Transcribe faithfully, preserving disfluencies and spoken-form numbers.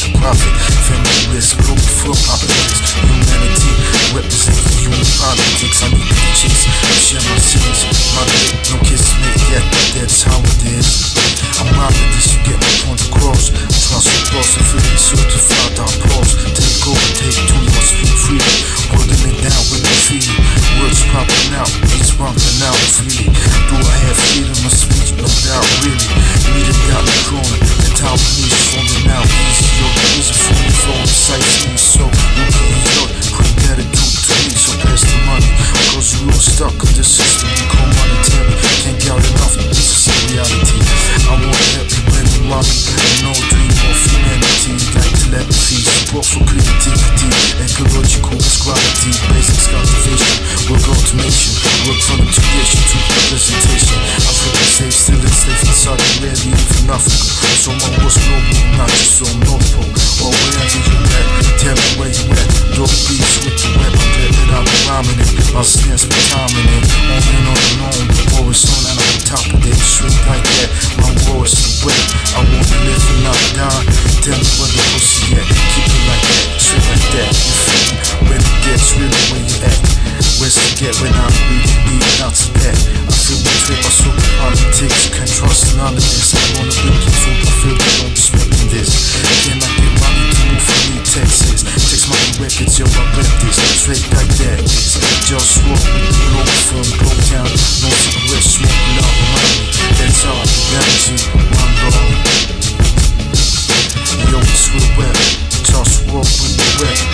to profit. Family risk, global firm operates. Humanity representing human politics. I need peaches, share my sins. My dick, no kisses made yet, but that's how it is. I'm robbing this, you get my point across. Trust with boss, I feel it certified, I pause. Take over, take two, must speak freely. Holding it down with my feet. Words popping out, beats bumping out freely. Do I have freedom of speech? No doubt, really. Need it down the corner, the town police falling out easy. Yo, easy for me, flowing sightseeing. So, you can enjoy, bring gratitude to me. So pass the money, cause you all stuck in this system. You call monetary, can't get enough, this is reality. I want everybody money, and no dream of humanity. Like telepathy, support for creativity, ecological equality, basics cultivation, work automation, work from integration to representation. Africa safe, still enslaved in Saudi Arabia, even Africa. So my was global, not just so North Pole. Or wherever you at, tell me where you at. Dog beats with the web, I'm dead that I'm rhyming it. My stance be timing it, on and on and on. The war is on and I'm on top of it, straight like that. My war is the way, I wanna live and not die. Tell me where the pussy at, keep it like that, straight like that. You feel me? When it gets really where you at. Where's to get when I really need not to that. I feel betrayed by super politics, you can't trust none of this. I wanna bring you food, I feel you don't respecting this. Can I get money to move for me, Texas? Text my records, yo, I rep this, straight like that. It's JustWar with the Globalfirm, Globetown. No cigarette smoking out around me. That's how I manage it, one dog. Yo, it's real rap, JustWar with the rap.